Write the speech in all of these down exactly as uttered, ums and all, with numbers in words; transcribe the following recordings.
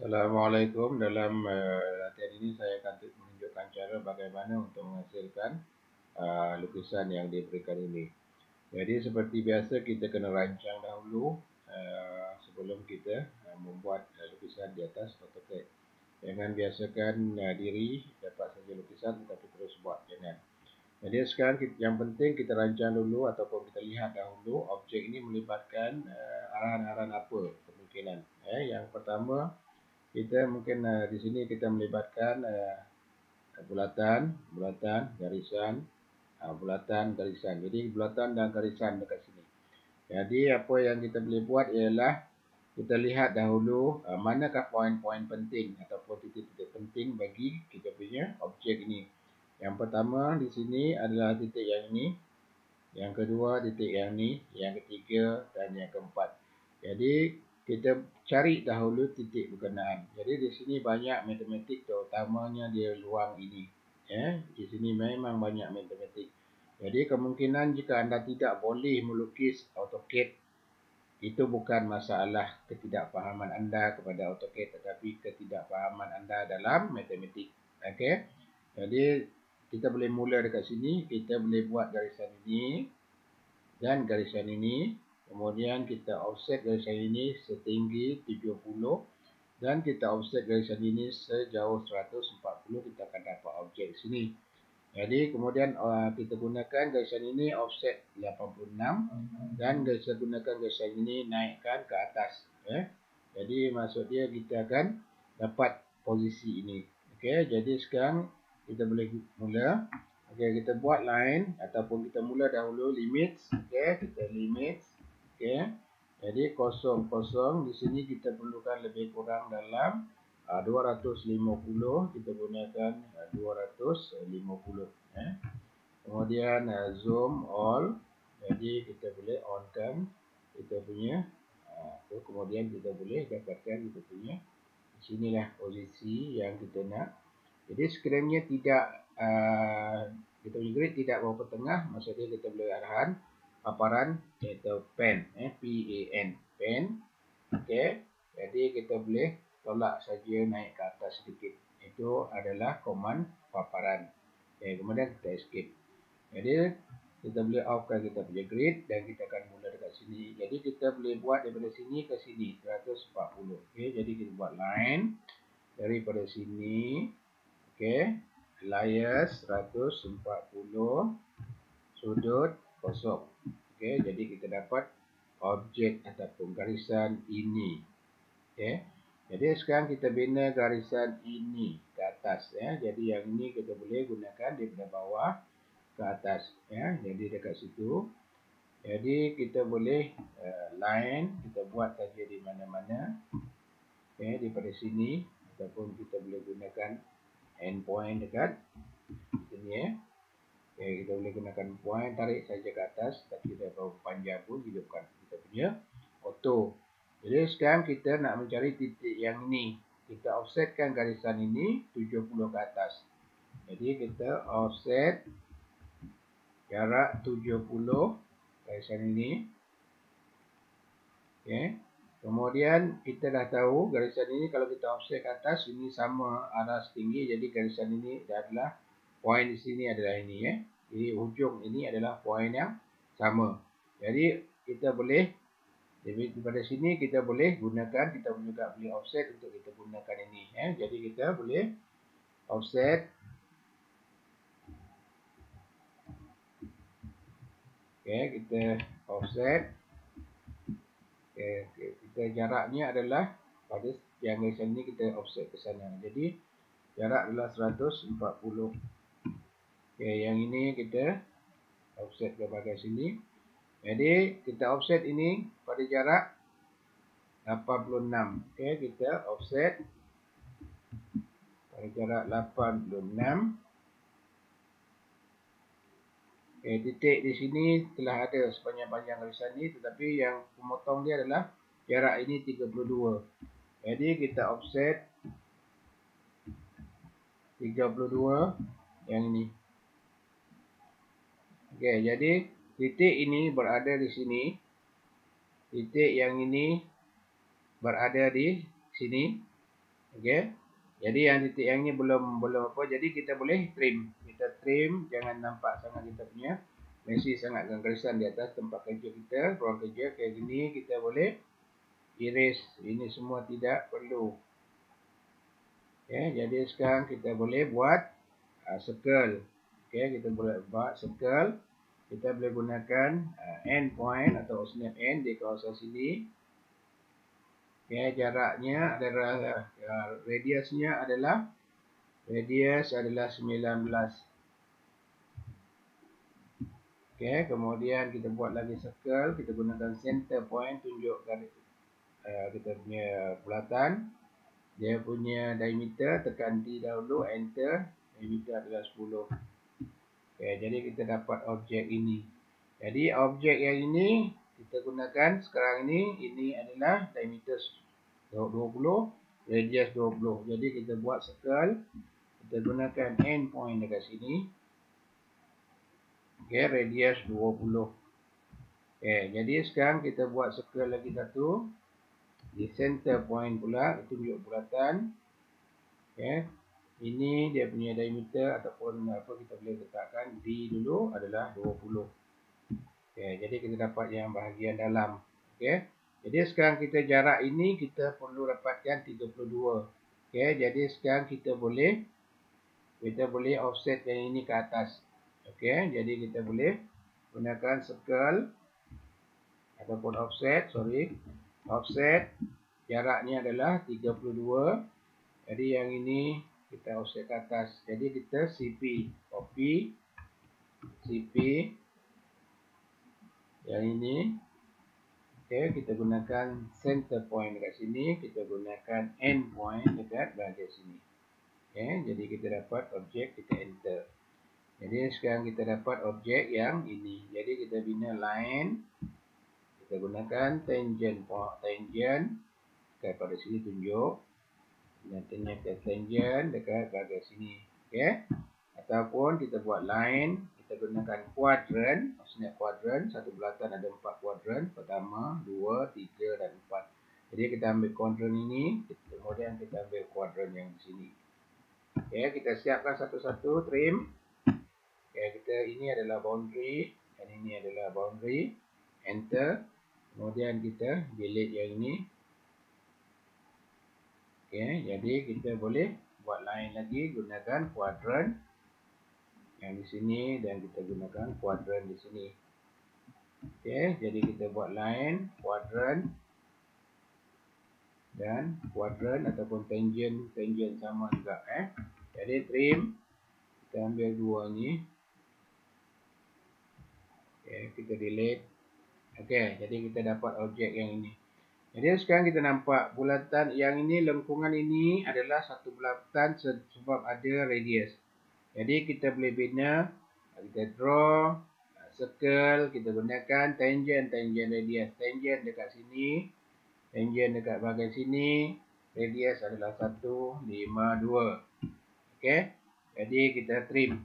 Assalamualaikum. Dalam uh, latihan ini saya akan menunjukkan cara bagaimana untuk menghasilkan uh, lukisan yang diberikan ini. Jadi seperti biasa kita kena rancang dahulu uh, sebelum kita uh, membuat uh, lukisan di atas AutoCAD. Jangan biasakan uh, diri dapat saja lukisan tetapi terus buat, jangan. Jadi sekarang kita, yang penting kita rancang dulu ataupun kita lihat dahulu objek ini melibatkan uh, arahan-arahan apa kemungkinan. Eh, yang pertama, kita mungkin uh, di sini kita melibatkan uh, bulatan, bulatan, garisan, uh, bulatan, garisan. Jadi bulatan dan garisan dekat sini. Jadi apa yang kita boleh buat ialah kita lihat dahulu uh, manakah poin-poin penting ataupun titik-titik penting bagi kita punya objek ini. Yang pertama di sini adalah titik yang ini, yang kedua titik yang ini, yang ketiga dan yang keempat. Jadi kita cari dahulu titik berkenaan. Jadi di sini banyak matematik, terutamanya di ruang ini. Ya, di sini memang banyak matematik. Jadi kemungkinan jika anda tidak boleh melukis AutoCAD, itu bukan masalah ketidakfahaman anda kepada AutoCAD, tetapi ketidakfahaman anda dalam matematik. Okey. Jadi kita boleh mula dekat sini. Kita boleh buat garisan ini dan garisan ini. Kemudian kita offset garisan ini setinggi tujuh puluh dan kita offset garisan ini sejauh seratus empat puluh. Kita akan dapat objek di sini. Jadi kemudian uh, kita gunakan garisan ini offset lapan puluh enam dan kita gunakan garisan ini naikkan ke atas. Eh. Jadi maksud dia kita akan dapat posisi ini. Okey, jadi sekarang kita boleh mula. Okey, kita buat line ataupun kita mula dahulu limits. Okey, kita limits. Okey. Jadi kosong kosong di sini kita perlukan lebih kurang dalam uh, dua ratus lima puluh. Kita gunakan uh, dua ratus lima puluh. Eh. Kemudian uh, zoom all. Jadi kita boleh onkan kita punya. Uh, kemudian kita boleh dapatkan kita punya. Sinilah posisi yang kita nak. Jadi skrinnya tidak uh, kita punya grid tidak berapa tengah, maksudnya kita boleh arahan paparan iaitu pen, eh, P A N, pen. Okey. Jadi kita boleh tolak saja naik ke atas sedikit. Itu adalah command paparan. Okay, kemudian kita escape. Jadi kita boleh offkan kita punya grid dan kita akan mula dekat sini. Jadi kita boleh buat daripada sini ke sini seratus empat puluh. Okey, jadi kita buat line daripada sini. Okey, layers seratus empat puluh, sudut kosong. Okey, jadi kita dapat objek ataupun garisan ini. Okey. Jadi sekarang kita bina garisan ini ke atas, ya. Jadi yang ini kita boleh gunakan daripada bawah ke atas, ya. Jadi dekat situ. Jadi kita boleh uh, line kita buat saja di mana-mana. Okey, daripada sini ataupun kita boleh gunakan endpoint dekat sini, ya. Okey, kita boleh gunakan point, tarik saja ke atas, tapi kita berapa panjang pun hidupkan kita punya auto. Jadi sekarang kita nak mencari titik yang ini. Kita offsetkan garisan ini tujuh puluh ke atas. Jadi kita offset jarak tujuh puluh garisan ini. Okey. Kemudian kita dah tahu garisan ini kalau kita offset ke atas ini sama arah setinggi. Jadi garisan ini adalah poin di sini adalah ini, ya. Jadi hujung ini adalah poin yang sama. Jadi kita boleh daripada sini kita boleh gunakan, kita juga boleh offset untuk kita gunakan ini, ya. Jadi kita boleh offset. Okey, kita offset. Okey, okay. Kita jaraknya adalah pada yang garisan ini kita offset ke sana. Jadi jarak adalah seratus empat puluh. Okey, yang ini kita offset ke bahagian sini. Jadi kita offset ini pada jarak lapan puluh enam. Okey, kita offset pada jarak lapan puluh enam. Okey, titik di sini telah ada sepanjang-panjang garisan ini, tetapi yang pemotong dia adalah jarak ini tiga puluh dua. Jadi kita offset tiga puluh dua yang ini. Okey, jadi titik ini berada di sini. Titik yang ini berada di sini. Okey. Jadi yang titik yang ni belum belum apa. Jadi kita boleh trim. Kita trim, jangan nampak sangat kita punya masih sangat gangguan di atas tempat kerja kita, ruang kerja kayak gini. Kita boleh erase. Ini semua tidak perlu. Okay, jadi sekarang kita boleh buat uh, circle. Okay, kita boleh buat circle. Kita boleh gunakan uh, end point atau snap end di kawasan sini. Okay, jaraknya adalah uh, radiusnya adalah radius adalah sembilan belas. Okay, kemudian kita buat lagi circle. Kita gunakan center point, tunjuk garis uh, kita punya bulatan. Dia punya diameter, tekan D dahulu, enter. Diameter adalah sepuluh. Okay, jadi kita dapat objek ini. Jadi objek yang ini kita gunakan sekarang ini. Ini adalah diameter dua puluh, radius dua puluh. Jadi kita buat circle. Kita gunakan end point dekat sini. Okay, radius dua puluh. Okay, jadi sekarang kita buat circle lagi satu. Di center point pula, tunjuk bulatan. Okay. Ini dia punya diameter ataupun apa kita boleh letakkan D dulu adalah dua puluh. Okay, jadi kita dapat yang bahagian dalam. Okay. Jadi sekarang kita jarak ini kita perlu dapatkan tiga puluh dua. Okay, jadi sekarang kita boleh kita boleh offset yang ini ke atas. Okay, jadi kita boleh gunakan circle ataupun offset, sorry. Offset jaraknya adalah tiga puluh dua. Jadi yang ini kita offset ke atas. Jadi kita C P, copy, C P, yang ini. Okay, kita gunakan center point dekat sini. Kita gunakan end point dekat bahagian sini. Okay, jadi kita dapat objek, kita enter. Jadi sekarang kita dapat objek yang ini. Jadi kita bina line. Kita gunakan tangent, tangent. Pada sini tunjuk. Nantinya ke tangent dekat bahagian sini. Okay. Ataupun kita buat line. Kita gunakan kuadran. Maksudnya kuadran. Satu bulatan ada empat kuadran. Pertama, dua, tiga dan empat. Jadi kita ambil kuadran ini. Kemudian kita ambil kuadran yang di sini. Okay. Kita siapkan satu-satu. Trim. Okay. Kita ini adalah boundary. Dan ini adalah boundary. Enter. Kemudian kita delete yang ini. Okay, jadi kita boleh buat line lagi gunakan kuadran yang di sini dan kita gunakan kuadran di sini. Okay, jadi kita buat line, kuadran dan kuadran ataupun tangent, tangent sama juga. Eh. Jadi trim, kita ambil dua ni. Okay, kita delete. Okay, jadi kita dapat objek yang ini. Jadi sekarang kita nampak bulatan yang ini, lengkungan ini adalah satu bulatan sebab ada radius. Jadi kita boleh bina, kita draw, circle, kita gunakan tangent, tangent radius. Tangent dekat sini, tangent dekat bahagian sini, radius adalah seratus lima puluh dua. Okay, jadi kita trim.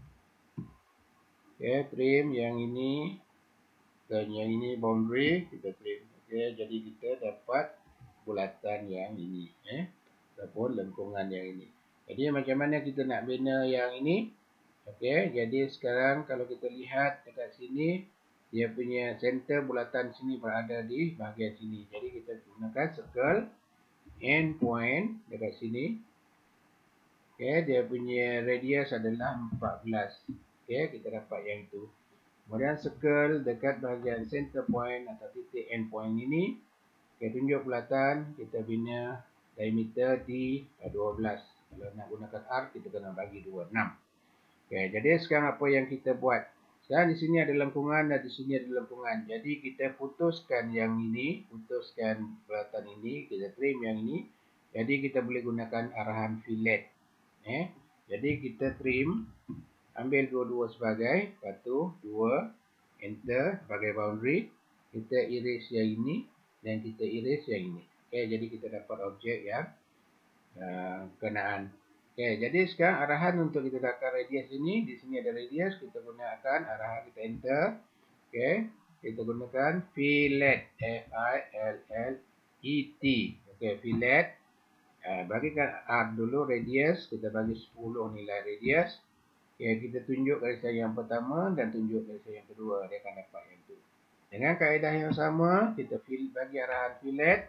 Okay, trim yang ini, dan yang ini boundary, kita trim. Okay, jadi kita dapat bulatan yang ini, eh, ataupun lengkungan yang ini. Jadi macam mana kita nak bina yang ini? Okay, jadi sekarang kalau kita lihat dekat sini, dia punya center bulatan sini berada di bahagian sini. Jadi kita gunakan circle, end point dekat sini. Okay, dia punya radius adalah empat belas. Okay, kita dapat yang itu. Kemudian circle dekat bahagian center point atau titik end point ini. Kita tunjuk bulatan, kita bina diameter di dua belas. Kalau nak gunakan R, kita kena bagi dua puluh enam. Okay, jadi sekarang apa yang kita buat? Sekarang di sini ada lengkungan dan di sini ada lengkungan. Jadi kita putuskan yang ini, putuskan bulatan ini, kita trim yang ini. Jadi kita boleh gunakan arahan fillet. Eh, jadi kita trim. Ambil dua-dua sebagai satu, dua, enter sebagai boundary. Kita erase yang ini dan kita erase yang ini. Okay, jadi kita dapat objek yang uh, kenaan. Okay, jadi sekarang arahan untuk kita dapatkan radius ini. Di sini ada radius. Kita gunakan arahan, kita enter. Okay, kita gunakan fillet. F I L L E T. Okay, fillet. Uh, bagikan R dulu radius, kita bagi sepuluh nilai radius. Okay, kita tunjuk garisan yang pertama dan tunjuk garisan yang kedua, dia akan dapat yang tu. Dengan kaedah yang sama, kita bagi arahan fillet.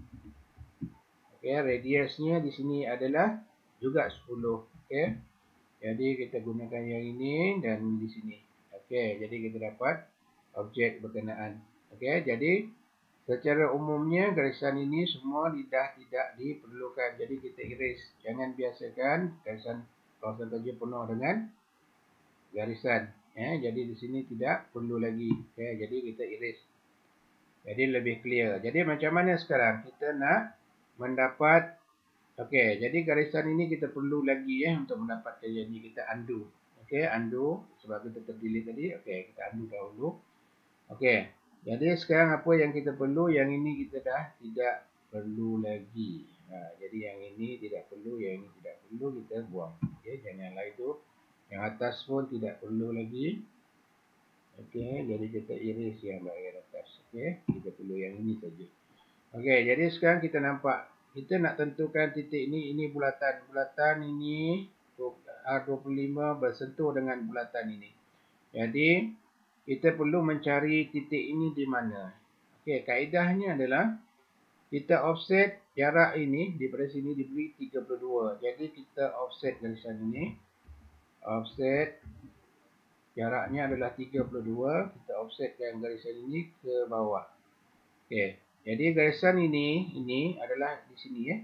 Okay, radiusnya di sini adalah juga sepuluh. Okay, jadi kita gunakan yang ini dan di sini. Okay, jadi kita dapat objek berkenaan. Okay, jadi secara umumnya garisan ini semua dah tidak diperlukan. Jadi kita erase. Jangan biasakan garisan kawasan kerja penuh dengan garisan. Ya, jadi di sini tidak perlu lagi. Okay, jadi kita erase. Jadi lebih clear. Jadi macam mana sekarang kita nak mendapat. Okey, jadi garisan ini kita perlu lagi ya untuk mendapatkan yang ini, kita undo. Okey, undo sebab kita terdelete tadi. Okey, kita undo dahulu. Okey. Jadi sekarang apa yang kita perlu? Yang ini kita dah tidak perlu lagi. Ha, jadi yang ini tidak perlu, yang ini tidak perlu, kita buang. Okey, janganlah itu. Yang atas pun tidak perlu lagi. Okey, jadi kita erase yang bahagian atas. Okey, kita perlu yang ini saja. Okey, jadi sekarang kita nampak kita nak tentukan titik ini, ini bulatan. Bulatan ini R dua puluh lima bersentuh dengan bulatan ini. Jadi kita perlu mencari titik ini di mana. Okey, kaedahnya adalah kita offset jarak ini daripada sini diberi tiga puluh dua. Jadi kita offset garisan ini. Offset jaraknya adalah tiga puluh dua. Kita offsetkan garisan ini ke bawah. Okey. Jadi garisan ini, ini adalah di sini ya.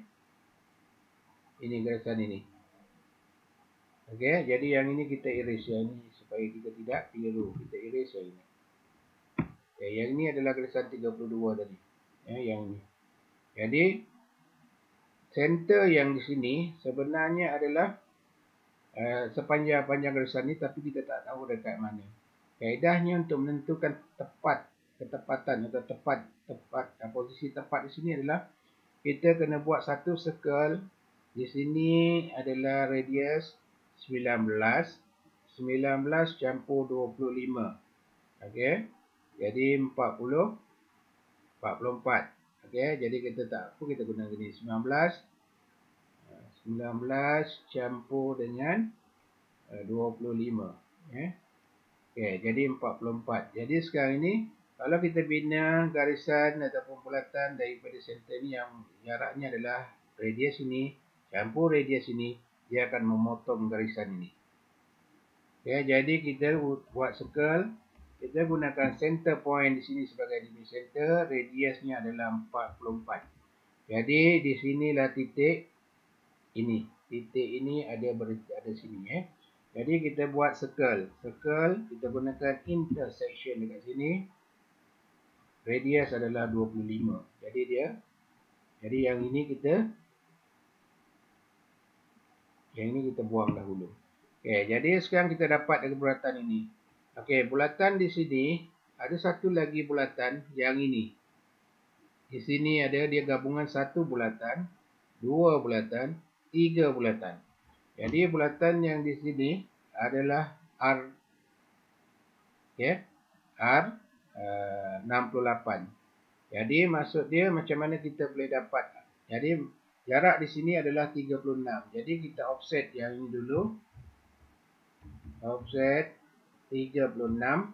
Ini garisan ini. Okey, jadi yang ini kita erase yang ini supaya kita tidak keliru. Kita erase yang ini. Okay, yang ini adalah garisan tiga puluh dua tadi. Ya, yang ini. Jadi center yang di sini sebenarnya adalah uh, sepanjang-panjang garisan ini, tapi kita tak tahu dekat mana. Kaedahnya untuk menentukan tepat ketepatan atau tepat tepat posisi tepat di sini adalah kita kena buat satu circle. Di sini adalah radius sembilan belas. sembilan belas campur dua puluh lima. Okey. Jadi empat puluh. empat puluh empat. Okey, jadi kita tak apa kita guna gini sembilan belas. sembilan belas campur dengan dua puluh lima. Eh. Okey, jadi empat puluh empat. Jadi sekarang ini kalau kita bina garisan ataupun bulatan daripada center ini yang jaraknya adalah radius ini campur radius ini, dia akan memotong garisan ini. Okay, jadi kita buat circle, kita gunakan center point di sini sebagai demi center, radiusnya adalah empat puluh empat. Jadi di sinilah titik ini, titik ini ada ada sini ya. Jadi kita buat circle, circle kita gunakan intersection dekat sini. Radius adalah dua puluh lima. Jadi dia, jadi yang ini kita, yang ini kita buang dahulu. Okey, jadi sekarang kita dapat dari bulatan ini. Okey, bulatan di sini ada satu lagi bulatan yang ini. Di sini ada dia gabungan satu bulatan, dua bulatan, tiga bulatan. Jadi bulatan yang di sini adalah R, okey, R uh, enam puluh lapan. Jadi maksud dia macam mana kita boleh dapat. Jadi jarak di sini adalah tiga puluh enam. Jadi kita offset yang ini dulu. Offset tiga puluh enam.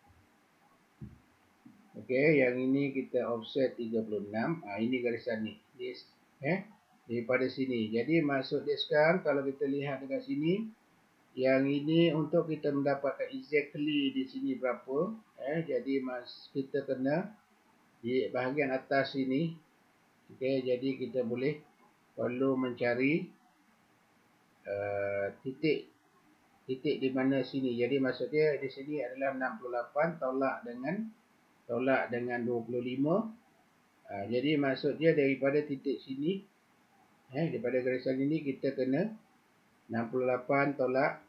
Okey, yang ini kita offset tiga puluh enam. Ah, ini garisan ni. This, eh, daripada sini. Jadi maksud dia sekarang kalau kita lihat dekat sini, yang ini untuk kita mendapatkan exactly di sini berapa, eh, jadi mas kita kena di bahagian atas sini. Okey, jadi kita boleh perlu mencari uh, titik titik di mana sini. Jadi maksudnya di sini adalah enam puluh lapan tolak dengan tolak dengan dua puluh lima. Uh, jadi maksudnya daripada titik sini, eh, daripada garisan ini kita kena enam puluh lapan tolak.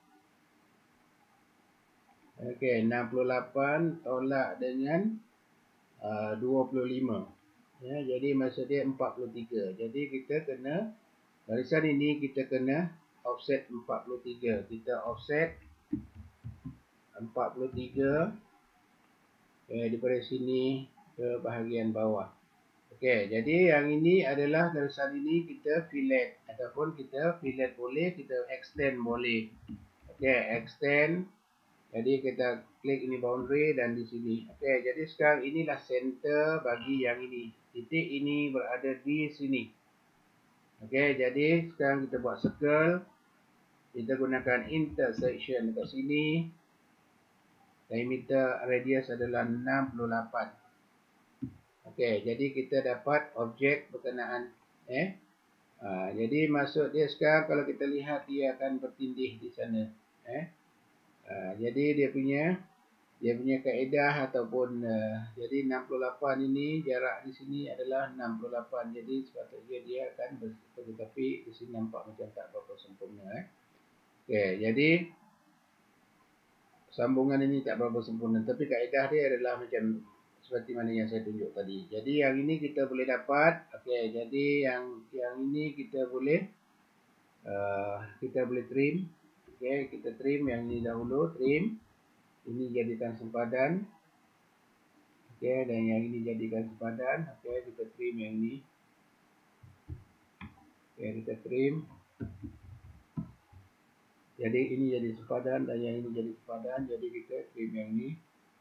Okey, enam puluh lapan tolak dengan uh, dua puluh lima. Ya, jadi maksud dia empat puluh tiga. Jadi kita kena garisan ini kita kena offset empat puluh tiga. Kita offset empat puluh tiga eh, daripada sini ke bahagian bawah. Okey, jadi yang ini adalah garisan ini kita fillet ataupun kita fillet boleh, kita extend boleh. Okey, extend. Jadi kita klik ini boundary dan di sini. Okey, jadi sekarang inilah center bagi yang ini. Titik ini berada di sini. Okey, jadi sekarang kita buat circle. Kita gunakan intersection dekat sini. Diameter radius adalah enam puluh lapan. Okey, jadi kita dapat objek berkenaan. Eh? Ha, jadi maksud dia sekarang kalau kita lihat dia akan bertindih di sana. Eh? Ha, jadi dia punya dia punya kaedah ataupun uh, jadi enam puluh lapan ini jarak di sini adalah enam puluh lapan. Jadi sepatutnya dia akan bersatu, tapi di sini nampak macam tak berapa sempurna. Eh? Okey, jadi sambungan ini tak berapa sempurna, tapi kaedah dia adalah macam seperti mana yang saya tunjuk tadi. Jadi yang ini kita boleh dapat. Okey, jadi yang yang ini kita boleh uh, kita boleh trim. Okey, kita trim yang ini dahulu, trim. Ini jadikan sempadan. Okey, dan yang ini jadikan sempadan. Okey, kita trim yang ini. Okey, kita trim. Jadi ini jadi sempadan dan yang ini jadi sempadan. Jadi kita trim yang ini.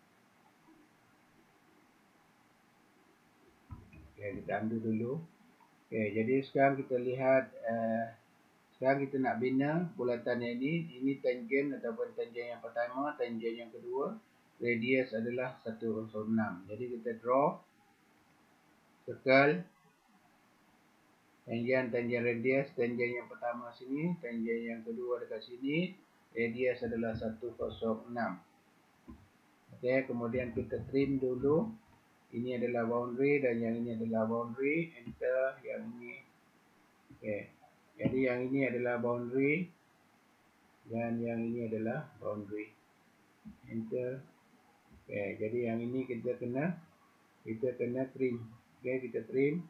Okey, kita ambil dulu. Okey, jadi sekarang kita lihat uh, sekarang kita nak bina bulatan yang ini. Ini tangent ataupun tangent yang pertama, tangent yang kedua. Radius adalah satu kosong enam. Jadi kita draw circle. Tangent, tangent radius, tangent yang pertama sini, tangent yang kedua dekat sini. Radius adalah satu kosong enam. Okey, kemudian kita trim dulu. Ini adalah boundary dan yang ini adalah boundary. Enter yang ini. Okey. Jadi yang ini adalah boundary dan yang ini adalah boundary. Enter. Okey, jadi yang ini kita kena kita kena trim. Okey, kita trim.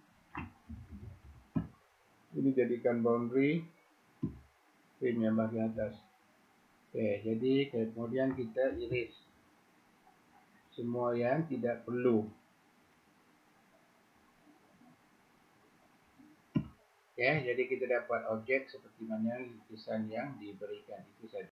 Ini jadikan boundary. Trim yang bahagian atas. Okey, jadi kemudian kita erase semua yang tidak perlu. Okey, jadi kita dapat objek seperti mana lukisan yang diberikan. Itu saja.